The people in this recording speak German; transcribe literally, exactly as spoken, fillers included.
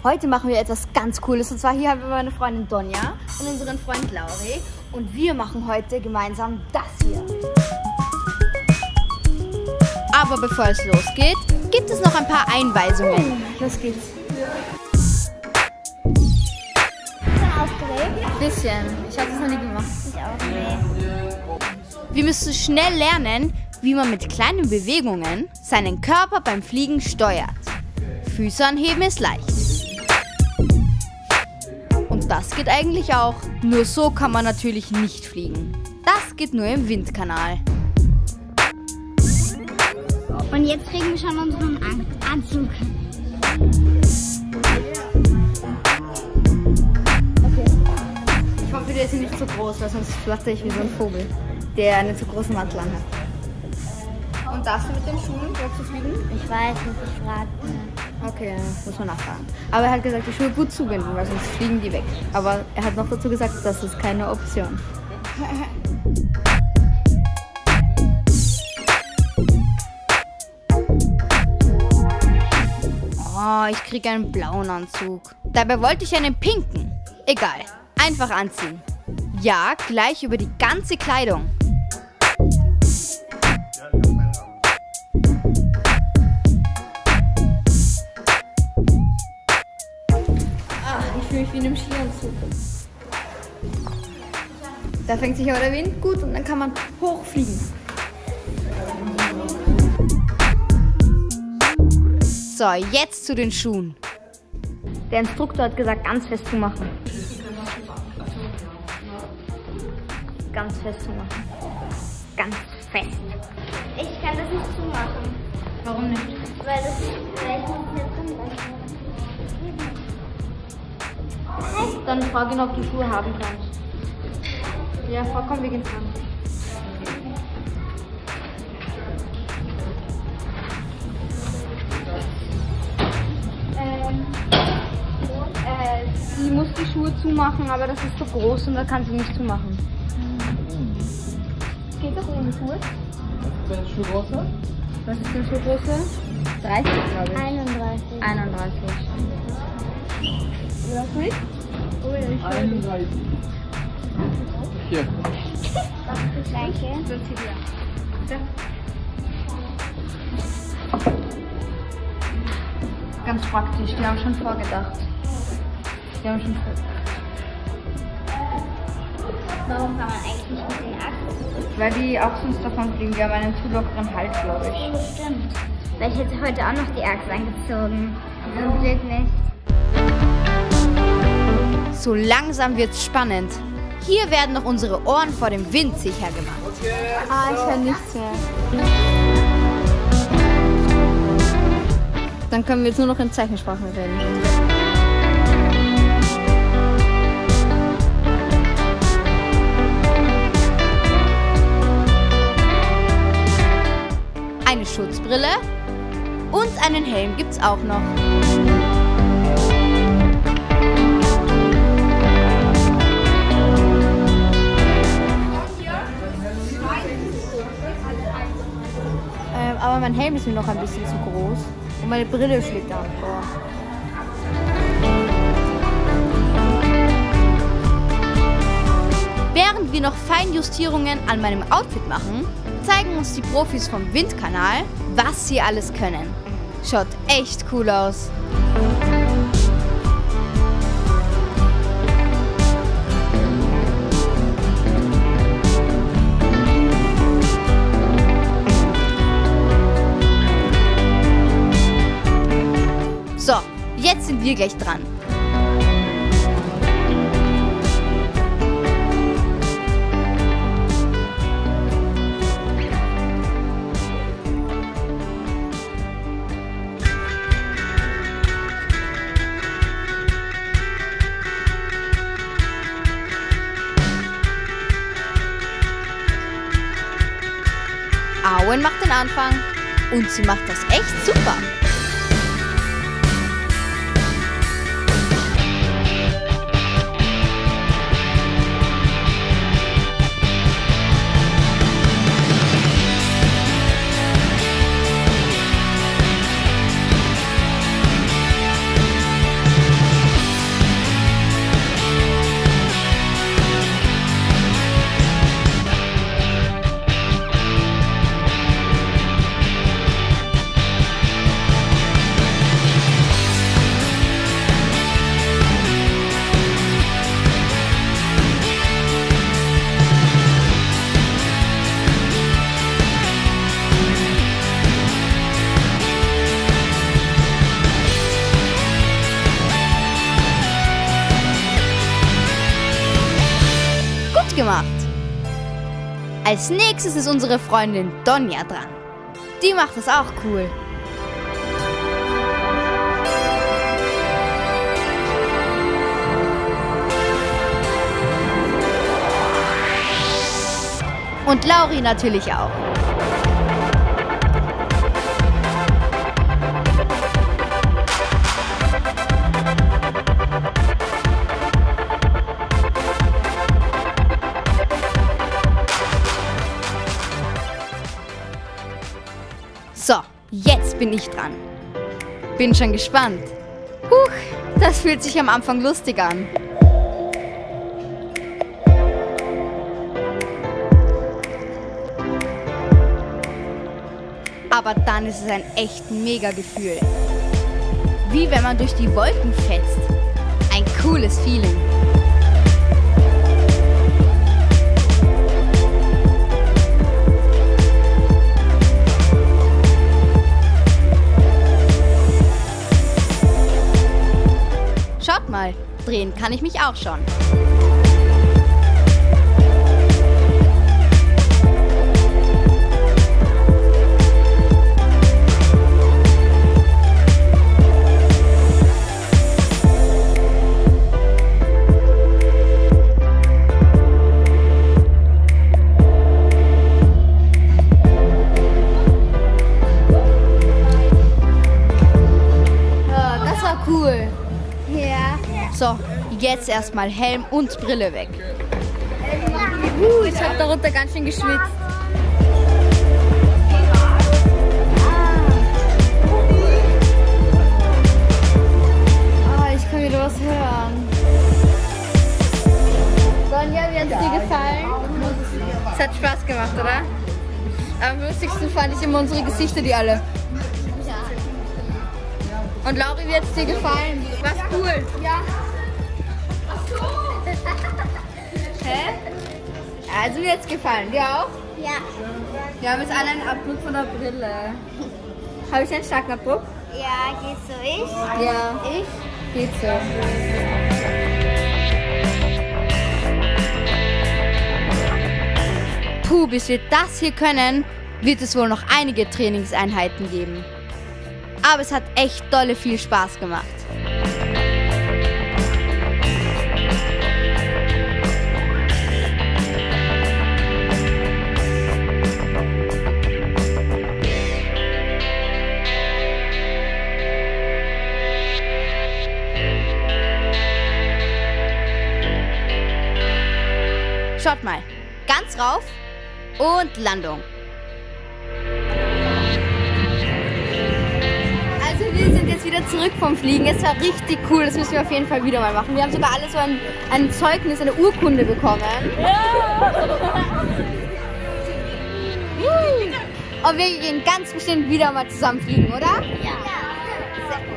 Heute machen wir etwas ganz Cooles. Und zwar hier haben wir meine Freundin Donja und unseren Freund Lauri. Und wir machen heute gemeinsam das hier. Aber bevor es losgeht, gibt es noch ein paar Einweisungen. Los geht's. Aufgeregt? Bisschen. Ich habe das noch nie gemacht. Ich auch nicht. Wir müssen schnell lernen, wie man mit kleinen Bewegungen seinen Körper beim Fliegen steuert. Füße anheben ist leicht. Und das geht eigentlich auch. Nur so kann man natürlich nicht fliegen. Das geht nur im Windkanal. Und jetzt kriegen wir schon unseren An Anzug. Okay. Ich hoffe, der ist nicht zu groß, weil sonst flatter ich wie so ein Vogel, der einen zu großen Mantel anhat. Und darfst du mit den Schuhen dort zu fliegen? Ich weiß nicht, ich frage nicht. Okay, muss man nachfragen. Aber er hat gesagt, die Schuhe gut zubinden, weil sonst fliegen die weg. Aber er hat noch dazu gesagt, das ist keine Option. Oh, ich kriege einen blauen Anzug. Dabei wollte ich einen pinken. Egal, einfach anziehen. Ja, gleich über die ganze Kleidung. Ach, ich fühle mich wie in einem Skianzug. Da fängt sich aber der Wind gut und dann kann man hochfliegen. So, jetzt zu den Schuhen. Der Instruktor hat gesagt, ganz fest zu machen. Ganz fest zu machen. Ganz fest. Ich kann das nicht zumachen. Warum nicht? Weil das weil ich nicht mehr drin bin. Dann frag ihn, ob du Schuhe haben kannst. Ja, komm, wir gehen dran. Ähm, äh, sie muss die Schuhe zumachen, aber das ist so groß und da kann sie nicht zumachen. Geht doch ohne Schuhe? Was ist die Schuhgröße? Was ist die Schuhgröße? dreißig, glaube ich. einunddreißig. einunddreißig. Ja, gut. Oh, ja, ich einunddreißig. Hier. Danke. So, zieh dir. Ja. Ganz praktisch, die haben schon vorgedacht. Die haben schon vorgedacht. Warum kann man eigentlich nicht mit den Achsen? Weil die auch sonst davon fliegen. Die haben einen zu lockeren Halt, glaube ich. Das stimmt. Weil ich hätte heute auch noch die Achse angezogen. Zum Glück nicht. So langsam wird's spannend. Hier werden noch unsere Ohren vor dem Wind sicher gemacht. Ah, ich höre nichts mehr. Dann können wir jetzt nur noch in Zeichensprache reden. Eine Schutzbrille und einen Helm gibt's auch noch. Ähm, aber mein Helm ist mir noch ein bisschen zu groß und meine Brille schlägt da vor. Während wir noch Feinjustierungen an meinem Outfit machen, zeigen uns die Profis vom Windkanal, was sie alles können. Schaut echt cool aus. So, jetzt sind wir gleich dran. Auen macht den Anfang und sie macht das echt super. gemacht. Als nächstes ist unsere Freundin Donja dran. Die macht das auch cool. Und Lauri natürlich auch. So, jetzt bin ich dran. Bin schon gespannt. Huch, das fühlt sich am Anfang lustig an. Aber dann ist es ein echt mega Gefühl. Wie wenn man durch die Wolken fetzt. Ein cooles Feeling. Schaut mal, drehen kann ich mich auch schon. Cool. Ja. So, jetzt erstmal Helm und Brille weg. Uh, ich habe darunter ganz schön geschwitzt. Ah, ich kann wieder was hören. Donja, wie hat es dir gefallen? Es hat Spaß gemacht, oder? Am lustigsten fand ich immer unsere Gesichter, die alle. Und Lauri, wie hat es dir gefallen? War's cool? Ja. Hä? Also mir hat es gefallen. Dir auch? Ja. Wir haben jetzt alle einen Abdruck von der Brille. Habe ich einen starken Abdruck? Ja, geht so. Ich? Ja. Ich? Geht so. Puh, bis wir das hier können, wird es wohl noch einige Trainingseinheiten geben. Aber es hat echt dolle viel Spaß gemacht. Schaut mal, ganz rauf und Landung. Wir sind jetzt wieder zurück vom Fliegen. Es war richtig cool, das müssen wir auf jeden Fall wieder mal machen. Wir haben sogar alle so ein, ein Zeugnis, eine Urkunde bekommen. Ja. Und wir gehen ganz bestimmt wieder mal zusammen fliegen, oder? Ja.